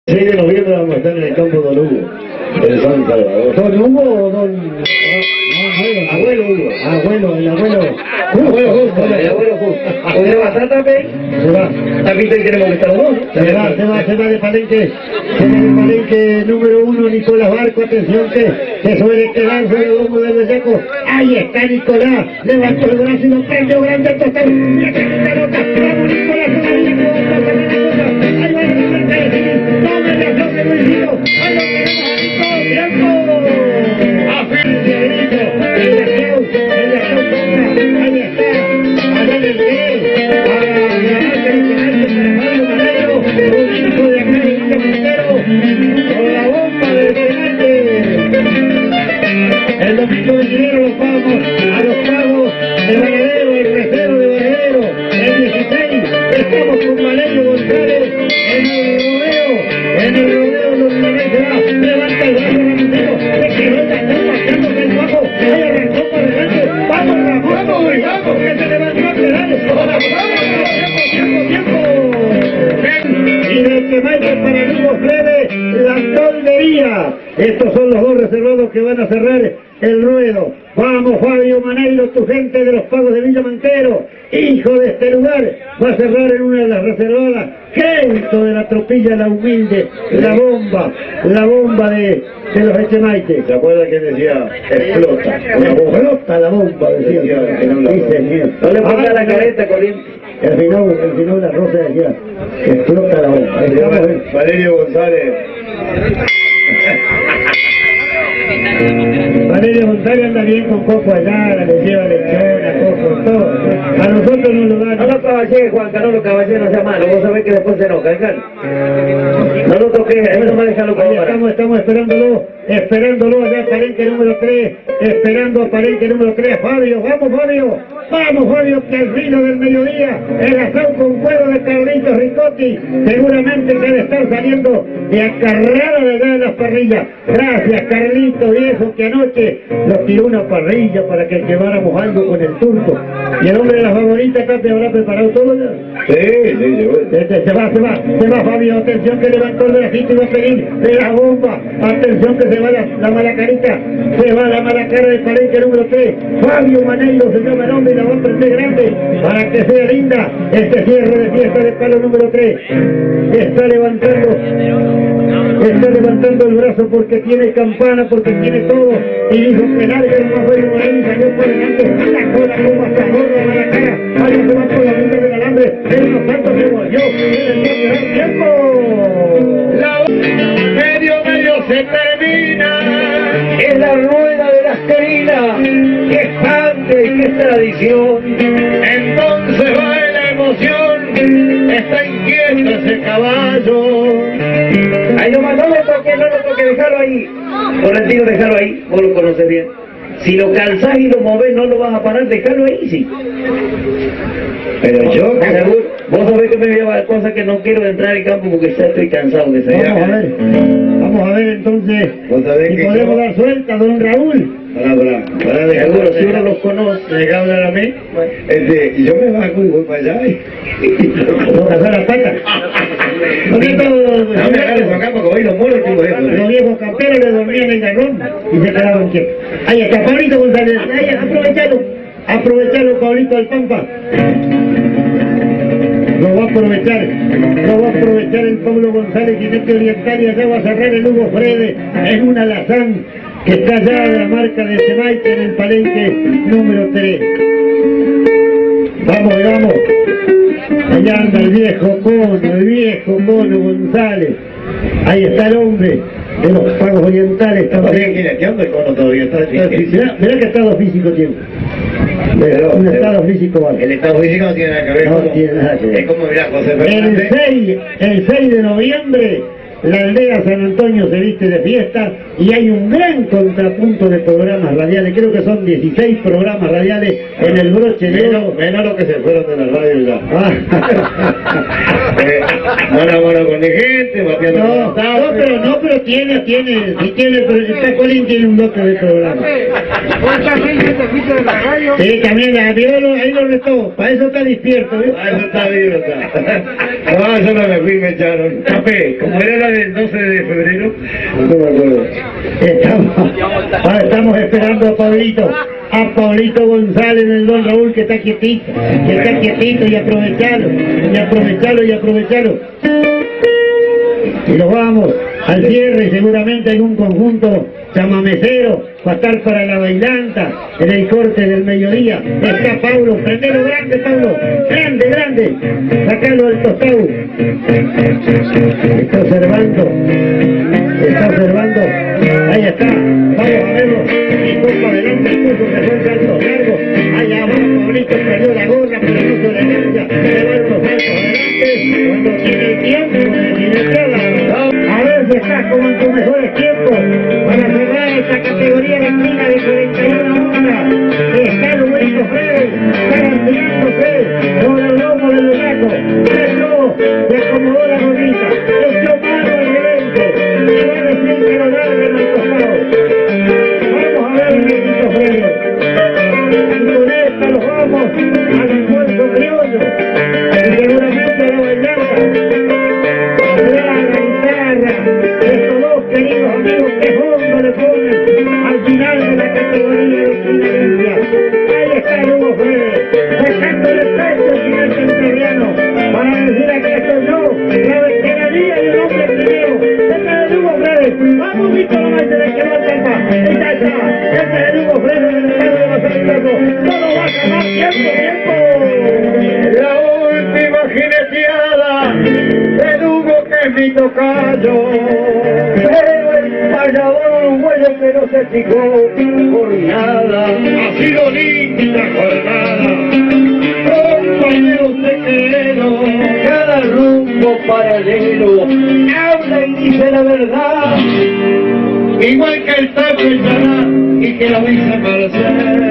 6 de noviembre vamos a estar en el campo Don Hugo, en San Salvador. ¿Don Hugo o don...? Abuelo Hugo. Abuelo, el abuelo... Abuelo justo, el abuelo justo. ¿Usted va a estar también? Se va. También tenemos que estar los dos. Se va de Palenque. Se va de Palenque número 1, Nicolás Barco. Atención que suele quedar sobre el hombro del bellaco. Ahí está Nicolás. Levantó el brazo y lo prendió grande el tostado. Mira que linda nota. Vamos Nicolás, todavía que va a pasar una cosa. Ahí va el frente de seguir. Tome la acción de Luisito. Ahí lo tenemos a Nico. ¡Tiempo! ¡A fin! Ahí está. Allá en el gol. Con la bomba del penalti. El domingo de dinero los vamos a los pagos de Varadero, el tercero de Varadero, el 16, estamos con Valerio González en el rodeo donde Manuel se va, levanta el brazo Ramoncito, se quedó en la toma, echando el bajo, ahí arrancó para adelante, vamos Ramón, vamos, que se levantó a pedales, tiempo. Y del que vaya para Lugo Frede, la toldería. Estos son los dos reservados que van a cerrar el ruedo. Vamos Fabio Maneiro, tu gente de los pagos de Villa Manquero, hijo de este lugar, va a cerrar en una de las reservadas. Crédito de la tropilla La Humilde, la bomba de los Echemaites. ¿Se acuerda que decía? Explota. Explota la bomba, decía. Sí, señor. No le ponga la careta corriente. El final la rosa decía, explota la bomba. Valerio González. Valerio González anda bien con Coco allá, le lleva lechona, Coco, todo. A nosotros no lo dan. No lo caballé, Juan Carlos Caballé, no sea malo, vos sabés que después se enoja, ¿verdad? No lo toques, eso no déjalo como estamos esperándolo allá, Palenque número 3, esperando a Palenque número 3, Fabio, vamos Fabio, que al filo del mediodía, el asado con cuero de Carlitos Ricotti, seguramente debe estar saliendo de acarrada de allá de las parrillas. Gracias Carlitos, y eso que anoche nos tiró una parrilla para que lleváramos algo con el turco. Y el hombre de las favoritas, Tape, ¿habrá preparado todo ya? Sí, Se va Fabio, atención que levantó el bracito y va a pedir de la bomba, atención que se va la mala carita, se va la mala cara de Palenque número 3, Fabio Maneiro se llama el hombre y la va a prender grande para que sea linda este cierre de fiesta de palo número 3, está levantando el brazo porque tiene campana, porque tiene todo, y dijo que larga el más bueno y salió por delante, la cola como hasta gorda de la cara, ahí se va por la línea del alambre, en unos tantos se volvió, en el tiempo. Medio se termina, es la rueda de las queridas, que sangre, que tradición, entonces va la emoción, está inquieto ese caballo. Ahí nomás, no lo toque, déjalo ahí. Correntino, déjalo ahí, vos lo conoces bien. Si lo calzás y lo movés, no lo vas a parar, déjalo ahí, sí. Pero yo, vos sabés que me lleva cosas que no quiero entrar en campo porque ya estoy cansado de salir. Vamos a ver entonces si podemos dar suelta, don Raúl. Para de seguro, si uno los conoce, llega a hablar a mí. Yo me bajo y voy para allá. No casar las patas. No me agarres acá porque hoy los moros tengo eso. Los viejos camperos le dormían en el garrón y se quedaban quietos. Ahí está Pablito González, ahí, aprovechalo Pablito del Pampa. Lo va a aprovechar el Pablo González, jinete oriental, y allá va a cerrar el Hugo Frede en un alazán que está allá de la marca de Chemaite en el Palenque número 3. Vamos. Allá anda el viejo Cono González. Ahí está el hombre de los pagos orientales también. ¿Qué onda el Cono todavía? Mirá que estado físico tiene. Un estado físico vale. El estado físico no tiene nada que ver. No tiene nada que ver. Es como mirá, José Fernández. El 6 de noviembre la aldea San Antonio se viste de fiesta y hay un gran contrapunto de programas radiales, creo que son 16 programas radiales en el broche de oro. Menos los que se fueron de la radio ya. Mano a mano con la gente, bateando. No, pero pero tiene, pero el Tacolín tiene un dote de programa. Sí, también la Diolo, ahí lo retó, para eso está despierto, ¿eh? Ah, eso está vivo, está. No, eso no me fui, me echaron. Café, como era la del 12 de febrero, no me acuerdo. Estamos esperando a Pablito González del Don Raúl, que está quietito, y aprovechalo. Y nos vamos al cierre, seguramente en un conjunto chamamecero, va a estar para la bailanta, en el corte del mediodía. Está Paulo, prendelo grande, Paulo, grande, sacalo del tostado. Está observando, ahí está, vamos a verlo, y toca adelante, puso que fue un salto largo, allá abajo, Pablito perdió la gorra, pero no se le cambia, se va los saltos adelante, cuando tiene el tiempo, a ver si estás como en tus mejores tiempos, para cerrar esta categoría de esquina de 41 horas, está el Huito Freire, garantizándose sobre el lomo del Lunaco, eso se acomodó la gorrita, echó mano al gerente, y va a decir que lo larguen al costado. Vamos a ver el Huito Freire, y con esta nos vamos al esfuerzo criollo, y seguramente a la bailanta. Estos dos queridos amigos que fondo le ponen al final de la categoría de excelencia. Ahí está Hugo Freire, dejándole pecho al final centuriano para decir a que estoy yo, la veteranía y el hombre primero. Este es Hugo Freire, vamos Víctor López de que no alcanza. Está, este es Hugo Freire del mercado de los Santiago. Todo va a acabar, tiempo. La última jineteada de Hugo que es mi tocayo. Pero el payador uruguayo que no se fijó por nada. Ha sido linda jornada, compañeros de quedo, cada rumbo paralelo habla y dice la verdad, igual que el Taco y que la Visa Marcel.